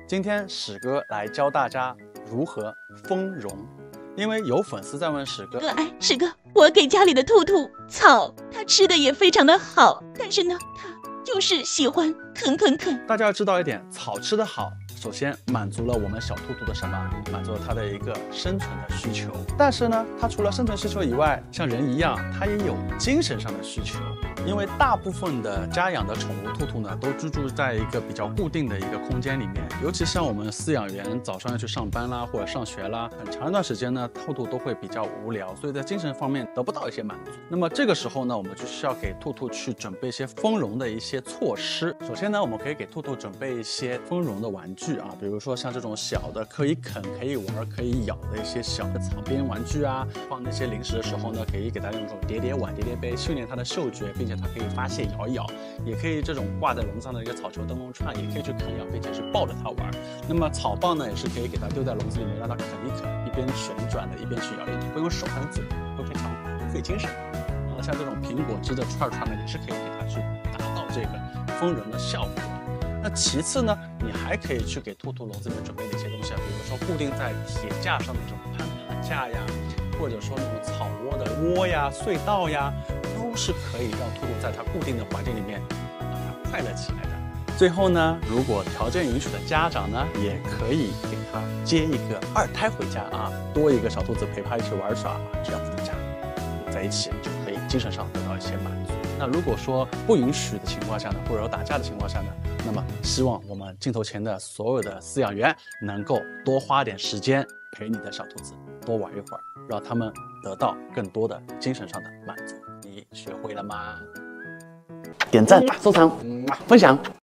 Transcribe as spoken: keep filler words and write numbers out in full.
今天史哥来教大家如何丰容，因为有粉丝在问史哥， 哥，哎，史哥，我给家里的兔兔草，它吃的也非常的好，但是呢，它就是喜欢啃啃啃。 大家要知道一点，草吃得好，首先满足了我们小兔兔的什么？满足了它的一个生存的需求。但是呢，它除了生存需求以外，像人一样，它也有精神上的需求。因为大部分的家养的宠物兔兔呢，都居住在一个比较固定的一个空间里面。尤其像我们饲养员早上要去上班啦，或者上学啦，很长一段时间呢，兔兔都会比较无聊，所以在精神方面得不到一些满足。那么这个时候呢，我们就需要给兔兔去准备一些丰容的一些措施。首先呢，我们可以给兔兔准备一些丰容的玩具啊，比如说像这种小的可以啃、可以玩、可以咬的一些小的草编玩具啊。放那些零食的时候呢，可以给它用这种叠叠碗、叠叠杯，训练它的嗅觉，并且它可以发泄摇一摇。也可以这种挂在笼子上的一个草球灯笼串，也可以去啃咬，并且是抱着它玩。那么草棒呢，也是可以给它丢在笼子里面，让它啃一啃，一边旋转的，一边去摇一摇，不用手和嘴，会非常费精神。然后像这种苹果汁的串串呢，也是可以给它去达到这个丰容的效果。那其次呢，你还可以去给兔兔笼子里面准备哪些东西啊？比如说固定在铁架上的这种攀爬架呀，或者说那种草窝的窝呀、隧道呀，都是可以让兔兔在它固定的环境里面让它快乐起来的。最后呢，如果条件允许的家长呢，也可以给他接一个二胎回家啊，多一个小兔子陪他一起玩耍，这样子的家在一起就可以精神上得到一些满足。那如果说不允许的情况下呢，或者说打架的情况下呢，那么希望我们镜头前的所有的饲养员能够多花点时间陪你的小兔子多玩一会儿，让他们得到更多的精神上的满足。你学会了吗？点赞、收藏、分享。